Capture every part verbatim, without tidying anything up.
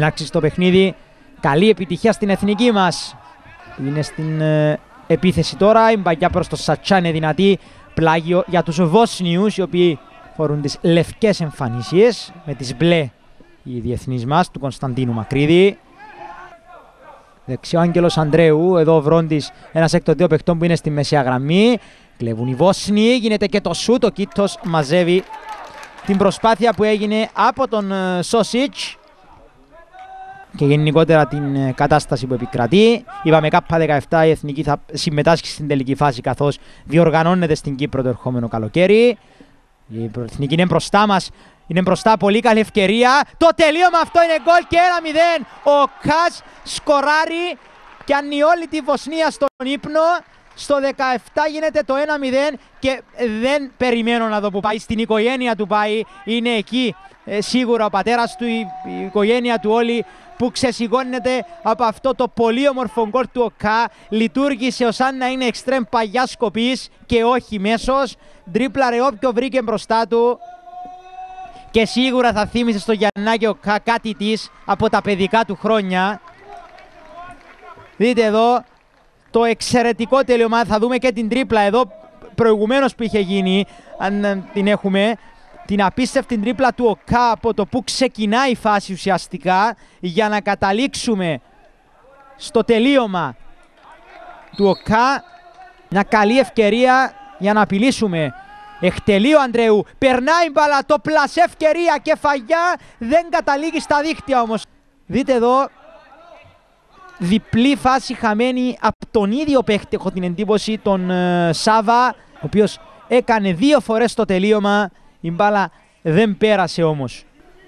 έναρξη στο παιχνίδι. Καλή επιτυχία στην εθνική μας. Είναι στην ε, επίθεση τώρα. Η μπαγιά προς το Σατσά είναι δυνατή. Πλάγιο για τους Βόσνιους, οι οποίοι φορούν τις λευκές εμφανίσιες με τις μπλε οι διεθνείς μας, του Κωνσταντίνου Μακρύδη. Δεξιό Άγγελος Ανδρέου, εδώ ο Βρόντις, ένας εκ των δύο παιχτών που είναι στη μεσαία γραμμή. Κλέβουν οι Βόσνοι, γίνεται και το σούτ, ο Κίτος μαζεύει την προσπάθεια που έγινε από τον Σόσιτς και γενικότερα την κατάσταση που επικρατεί. Είπαμε ΚΑΠΑ δεκαεπτά η εθνική θα συμμετάσχει στην τελική φάση καθώς διοργανώνεται στην Κύπρο το ερχόμενο καλοκαίρι. Η εθνική είναι μπροστά μας, είναι μπροστά, πολύ καλή ευκαιρία. Το τελείωμα αυτό είναι γκολ και ένα μηδέν. Ο Κας σκοράρει και ανοίγει όλη τη Βοσνία στον ύπνο. Στο δεκαεπτά γίνεται το ένα μηδέν και δεν περιμένω να δω που πάει. Στην οικογένεια του πάει, είναι εκεί ε, σίγουρα ο πατέρας του, η, η οικογένεια του όλοι που ξεσηκώνεται από αυτό το πολύ όμορφο γκολ του ΟΚΑ. Λειτουργήσε ως αν να είναι εξτρέμ παγιάς σκοπής και όχι μέσος. Τρίπλαρε όποιο βρήκε μπροστά του και σίγουρα θα θύμισε στο Γιαννάκη ΟΚΑ κάτι της από τα παιδικά του χρόνια. Δείτε εδώ το εξαιρετικό τελειωμά, θα δούμε και την τρίπλα εδώ προηγουμένως που είχε γίνει, αν την έχουμε, την απίστευτη τρίπλα του ΟΚΑ από το που ξεκινάει η φάση ουσιαστικά για να καταλήξουμε στο τελείωμα του ΟΚΑ. Μια καλή ευκαιρία για να απειλήσουμε. Εκτελεί ο Ανδρέου, περνάει μπάλα, το πλασέ ευκαιρία και φαγιά, δεν καταλήγει στα δίχτυα όμως. Δείτε εδώ, διπλή φάση χαμένη από τον ίδιο παίχτη, έχω την εντύπωση, τον uh, Σάβα, ο οποίος έκανε δύο φορές το τελείωμα, η μπάλα δεν πέρασε όμως.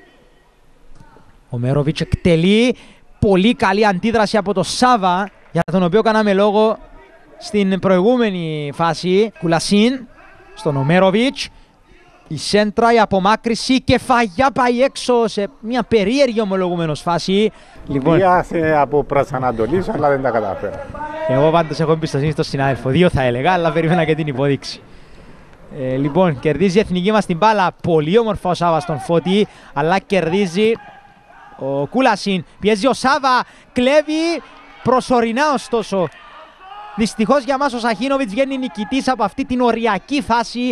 Ο Μέροβιτς εκτελεί, πολύ καλή αντίδραση από τον Σάβα, για τον οποίο κάναμε λόγο στην προηγούμενη φάση. Κουλασίν στον Ομέροβιτς, η σέντρα, η απομάκρυση και φαγιά πάει έξω σε μια περίεργη ομολογουμένως φάση. Λοιπόν, από Πρασανατολής, αλλά δεν τα κατάφερα. Εγώ πάντως έχω εμπιστοσύνη στον συνάδελφο, δύο θα έλεγα, αλλά περίμενα και την υπόδειξη. Ε, λοιπόν, κερδίζει η εθνική μας την μπάλα, πολύ όμορφα ο Σάβα στον Φώτη, αλλά κερδίζει ο Κούλασιν, πιέζει ο Σάβα, κλέβει προσωρινά ωστόσο. Δυστυχώς για μας ο Σαχίνοβιτς βγαίνει νικητής από αυτή την οριακή φάση.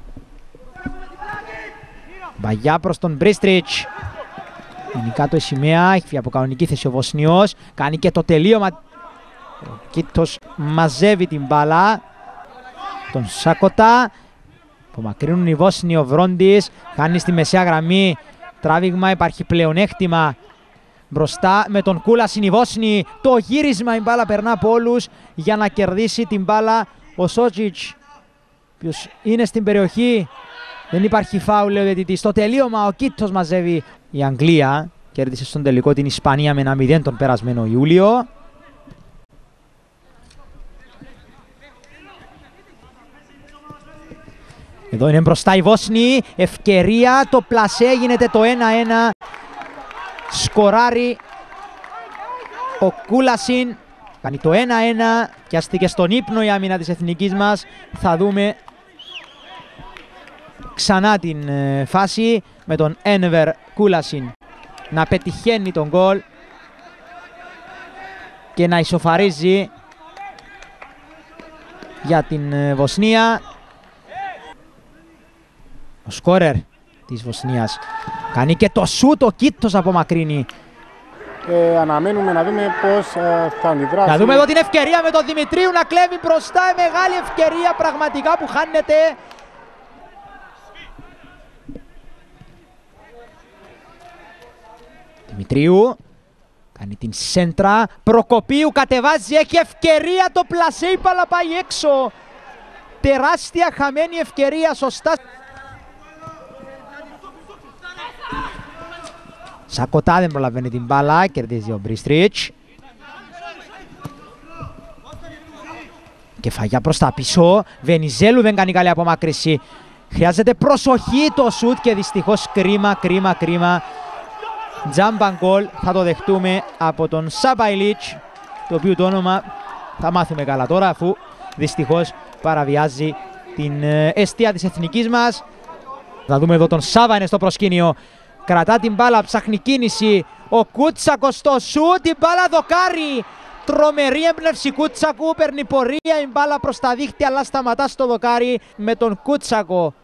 Μπαγιά προς τον Μπρίστριτς. Είναι κάτω η σημαία, έχει φύγει από κανονική θέση ο Βοσνιός. Κάνει και το τελείωμα. Ο Κίτος μαζεύει την μπάλα. Τον Σάκοτα. Απομακρύνουν οι Βόσνοι, ο Βρόντις. Κάνει στη μεσαία γραμμή. Τράβηγμα, υπάρχει πλεονέκτημα. Μπροστά με τον Κούλασιν οι Βόσνοι. Το γύρισμα, η μπάλα περνά από όλους για να κερδίσει την μπάλα ο Σότζιτς, ποιος είναι στην περιοχή. Δεν υπάρχει φάουλ, λέει ο διαιτητής. Στο τελείωμα ο Κίτος μαζεύει. Η Αγγλία κέρδισε στον τελικό την Ισπανία με ένα μηδέν τον περασμένο Ιούλιο. Εδώ είναι μπροστά οι Βόσνοι. Ευκαιρία, το πλασέ, γίνεται το ένα ένα. Σκοράρει ο Κούλασιν. Κάνει το ένα ένα. Πιάστηκε στον ύπνο η άμυνα της εθνικής μας. Θα δούμε ξανά την ε, φάση με τον Ένβερ Κούλασιν να πετυχαίνει τον γκολ και να ισοφαρίζει για την ε, Βοσνία. Ο σκόρερ της Βοσνίας κάνει και το σούτ, ο Κίτος απομακρύνει. Ε, αναμένουμε να δούμε πώς ε, θα αντιδράσει. Να δούμε εδώ την ευκαιρία με τον Δημητρίου να κλέβει μπροστά. Μεγάλη ευκαιρία πραγματικά που χάνεται. Δημητρίου κάνει την σέντρα. Προκοπίου κατεβάζει, έχει ευκαιρία, το πλασέ, η μπάλα πάει έξω. Τεράστια χαμένη ευκαιρία, σωστά. Σακοτά δεν προλαβαίνει την μπάλα, κερδίζει ο Μπρίστριτς. Κεφαγιά προς τα πίσω, Βενιζέλου δεν κάνει καλή απομάκρυση. Χρειάζεται προσοχή το σουτ και δυστυχώς κρίμα, κρίμα, κρίμα. Τζάμπαν γκολ, θα το δεχτούμε από τον Σαμπαϊλίτς, το οποίο το όνομα θα μάθουμε καλά τώρα, αφού δυστυχώς παραβιάζει την αιστεία της εθνικής μας. Θα δούμε εδώ τον Σάβα, είναι στο προσκήνιο. Κρατά την μπάλα, ψάχνει κίνηση. Ο Κούτσακος στο σουτ, η μπάλα δοκάρι. Τρομερή έμπνευση Κούτσακου, παίρνει πορεία η μπάλα προς τα δίχτυα αλλά σταματά στο δοκάρι με τον Κούτσακο